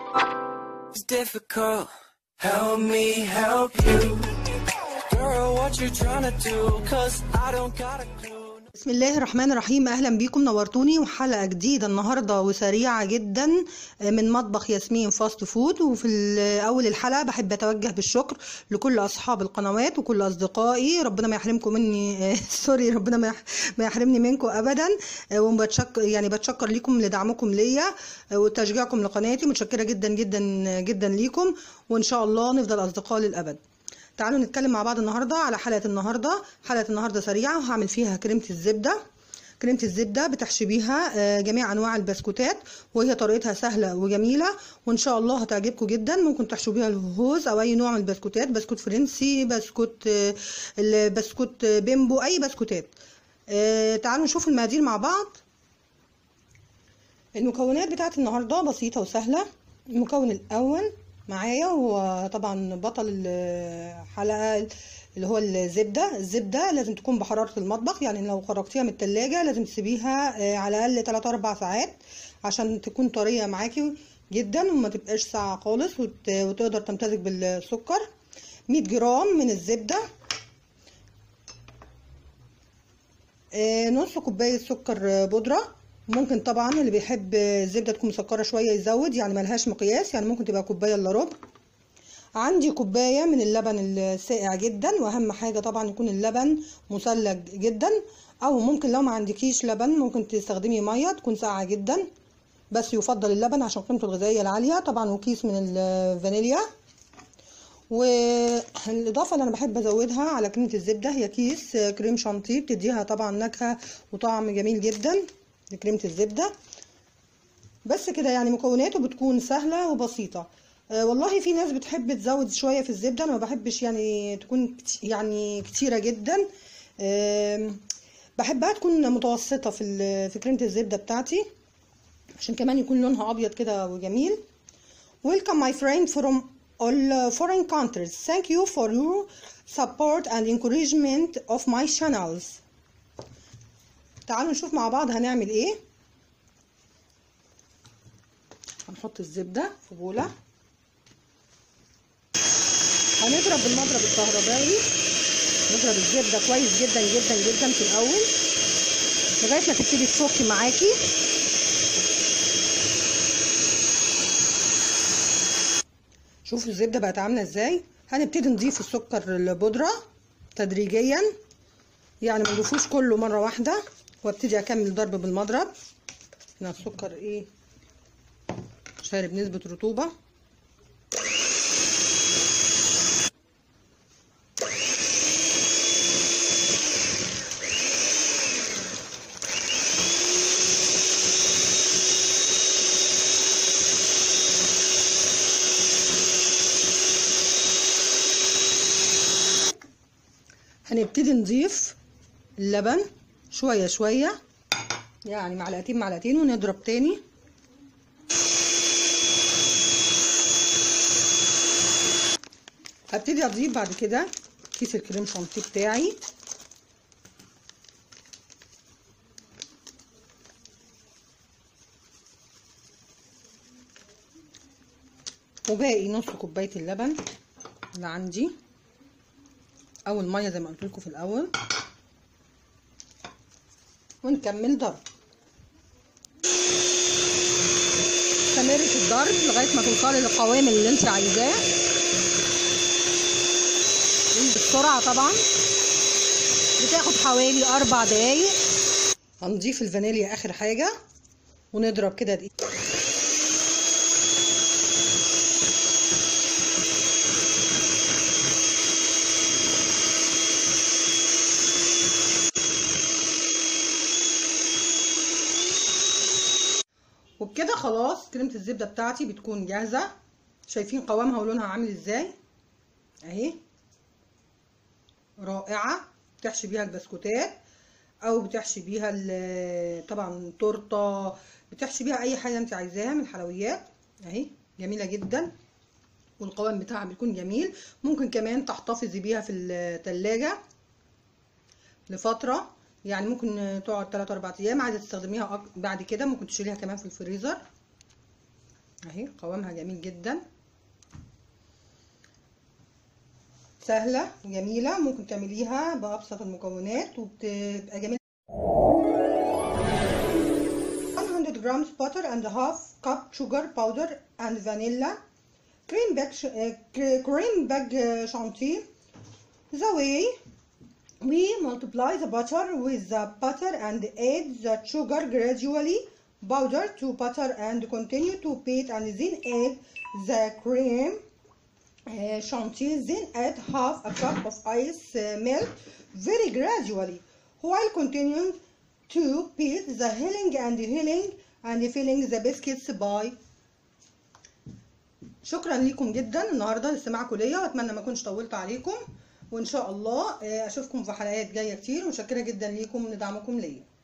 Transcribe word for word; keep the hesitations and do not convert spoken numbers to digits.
It's difficult. Help me help you. Girl, what you trying to do? 'Cause I don't got a clue. بسم الله الرحمن الرحيم. اهلا بيكم، نورتوني وحلقه جديده النهارده وسريعه جدا من مطبخ ياسمين فاست فود. وفي اول الحلقه بحب اتوجه بالشكر لكل اصحاب القنوات وكل اصدقائي، ربنا ما يحرمكم مني سوري ربنا ما ما يحرمني منكم ابدا. وبتشكر يعني بتشكر ليكم لدعمكم ليا وتشجيعكم لقناتي، متشكره جدا جدا جدا ليكم، وان شاء الله نفضل اصدقاء للابد. تعالوا نتكلم مع بعض النهارده على حلقه النهارده. حلقه النهارده سريعه وهعمل فيها كريمه الزبده. كريمه الزبده بتحشي بيها جميع انواع البسكوتات، وهي طريقتها سهله وجميله وان شاء الله هتعجبكم جدا. ممكن تحشوا بيها الهوز او اي نوع من البسكوتات، بسكوت فرنسي، بسكوت البسكوت بيمبو، اي بسكوتات. تعالوا نشوف المقادير مع بعض. المكونات بتاعت النهارده بسيطه وسهله. المكون الاول معايا هو طبعا بطل الحلقه اللي هو الزبده. الزبده لازم تكون بحراره المطبخ، يعني لو خرجتيها من التلاجة لازم تسيبيها على الاقل ثلاثة أربعة ساعات عشان تكون طريه معاكي جدا وما تبقاش ساقعه خالص وتقدر تمتزج بالسكر. مية جرام من الزبده، نص كوبايه سكر بودره. ممكن طبعا اللي بيحب الزبده تكون مسكره شويه يزود، يعني ملهاش مقياس، يعني ممكن تبقى كوبايه الا ربع. عندي كوبايه من اللبن الساقع جدا، واهم حاجه طبعا يكون اللبن مثلج جدا، او ممكن لو ما عندكيش لبن ممكن تستخدمي ميه تكون ساقعه جدا، بس يفضل اللبن عشان قيمته الغذائيه العاليه طبعا. وكيس من الفانيليا. والاضافه اللي انا بحب ازودها على كريمه الزبده هي كيس كريم شانتيه، بتديها طبعا نكهه وطعم جميل جدا لكريمه الزبده. بس كده، يعني مكوناته بتكون سهله وبسيطه. أه والله في ناس بتحب تزود شويه في الزبده، انا ما بحبش يعني تكون يعني كتيره جدا. أه بحبها تكون متوسطه في في كريمه الزبده بتاعتي عشان كمان يكون لونها ابيض كده وجميل. Welcome my friend from all foreign countries. Thank you for your support and encouragement of my channels. تعالوا نشوف مع بعض هنعمل ايه. هنحط الزبده في بوله، هنضرب بالمضرب الكهربائي، نضرب الزبده كويس جدا جدا جدا في الاول لغايه ما تبتدي تفك معاكي. شوفوا الزبده بقت عامله ازاي. هنبتدي نضيف السكر البودره تدريجيا، يعني ما نضيفوش كله مره واحده، وابتدي اكمل ضرب بالمضرب. هنا السكر ايه شارب نسبه رطوبه. هنبتدي نضيف اللبن شويه شويه، يعني معلقتين معلقتين، ونضرب تاني. هبتدي اضيف بعد كده كيس الكريم شانتيه بتاعي، وباقي نص كوبايه اللبن اللي عندي او الميه زي ما قلت لكم في الاول، ونكمل ضرب. استمري في الضرب لغايه ما توصلي للقوام اللي انت عايزاه بسرعه. طبعا بتاخد حوالي اربع دقايق. هنضيف الفانيليا اخر حاجه ونضرب كده دقيقه. وبكده خلاص كريمه الزبده بتاعتي بتكون جاهزه. شايفين قوامها ولونها عامل ازاي اهي، رائعه. بتحشي بيها البسكوتات او بتحشي بيها طبعا تورته، بتحشي بيها اي حاجه انت عايزاها من الحلويات اهي، جميله جدا والقوام بتاعها بيكون جميل. ممكن كمان تحتفظي بيها في الثلاجه لفتره، يعني ممكن تقعد ثلاثة أربعة ايام. عايزه تستخدميها بعد كده ممكن تشيليها كمان في الفريزر. اهي قوامها جميل جدا، سهله وجميله، ممكن تعمليها بابسط المكونات وبتبقى جميله. one hundred grams butter and a half cup sugar powder and vanilla, cream bag uh, cream bag uh, chantilly. The way we multiply the butter with the butter and add the sugar gradually, powder to butter and continue to beat, and then add the cream uh, chantilly, then add half a cup of ice uh, melt very gradually while continuing to beat the healing and healing and filling the biscuits by. شكرا لكم جدا النهارده لاستماعكم ليا، واتمنى ما اكونش طولت عليكم، وان شاء الله اشوفكم في حلقات جايه كتير، ومتشكره جدا ليكم لدعمكم ليا.